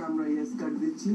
আমরা yes card দিচ্ছি।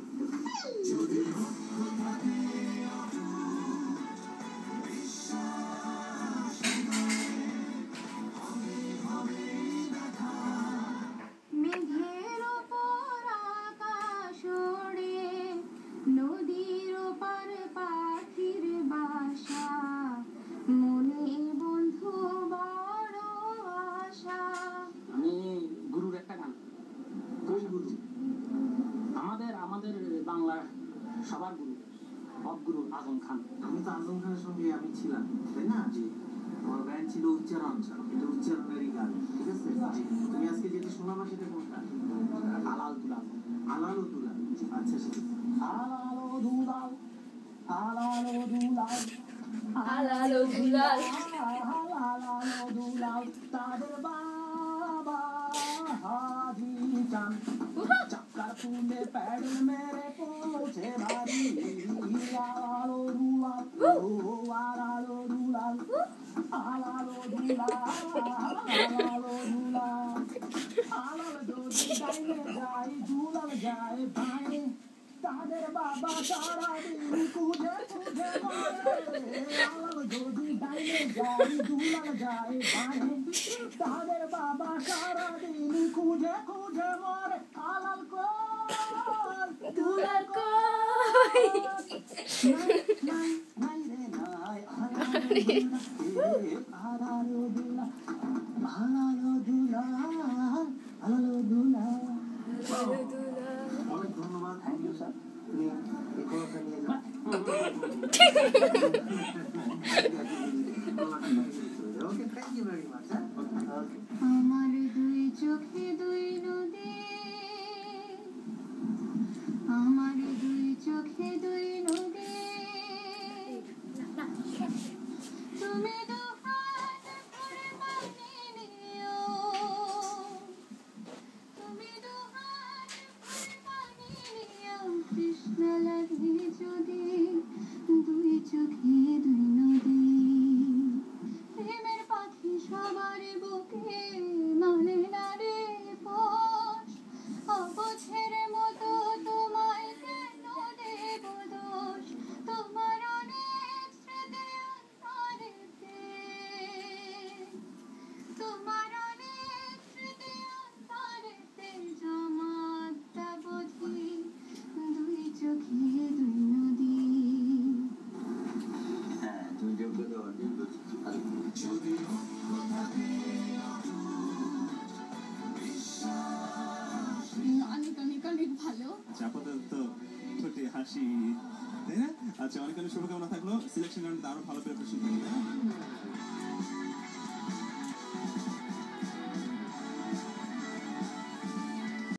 মেঘের ওপর আকাশ ওড়ে, নদীর ওপার পাখির বাসা, মনে বন্ধু বড় আশা। আমি গুরুর একটা গান। কোন গুরু? আমাদের আমাদের বাংলা সবার গুরু, গুরু আজম খান। আমি তো আজম খানের সঙ্গে আমি ছিলাম, তাই না? জি। আমার গান ছিল উচ্চারণ, এটা উচ্চারণেরই গান, ঠিক আছে? জি। তুমি আজকে যেটা শোনাবা সেটা কোনটা? আলাল দুলাল। আলালো তুলা। আচ্ছা সেটা আলালো দুলাল, আলালো দুলাল, আলালো দুলাল, আলালো দুলাল, তাদের বাবা হাজি চান চাকার ফুলে প্যাডেল মেরে পৌঁছে বাড়ি। আলালো দুলাল, ও আলালো দুলাল, আলালো দুলাল, আলালো দুলাল, আলাল যদি ডাইনে যায় দুলাল যায় বাইরে, তাদের বাবা সারাদিন খুঁজে খুঁজে মারে। আলাল যদি ডাইনে যায় দুলাল যায় বাইরে, তাদের বাবা সারাদিন খুঁজে খুঁজে মারে। আলাল কই দুলাল কই, নাই নাই রে নাই, আলালো দুলাল, আলালো দুলাল, আলালো দুলাল। অনেক ধন্যবাদ। Thank you sir. তুমি এই কলাটা নিয়ে যাও। Okay, thank you very much. Okay. আমার দুই চোখে দুই নদী, আমার দুই চোখে দুই নদী, তুমি দু হাত ভরে পানি নিও, তুমি দু হাত ভরে পানি নিও, তৃষ্ণা লাগে যদি দুই চোখে দুই নদী। প্রেমের পাখি সবার বুকে মানে না রে পোষ, অবুঝের মতো তোমায় কেন দেব দোষ, তোমার অনেক স্মৃতি অন্তরেতে, তোমার অনেক স্মৃতি অন্তরেতে জমাতা বুঝি দুই চোখে দুই নদী। হ্যাঁ, তুমি যোগ্য দেওয়ার যোগ্য। অনেক অনেক অনেক ভালো। আপাতত ঠোঁটে হাসি, তাই না? আচ্ছা, অনেক অনেক শুভকামনা থাকলো। সিলেকশন রাউন্ডে আরো ভালো প্রিপারেশন করবে।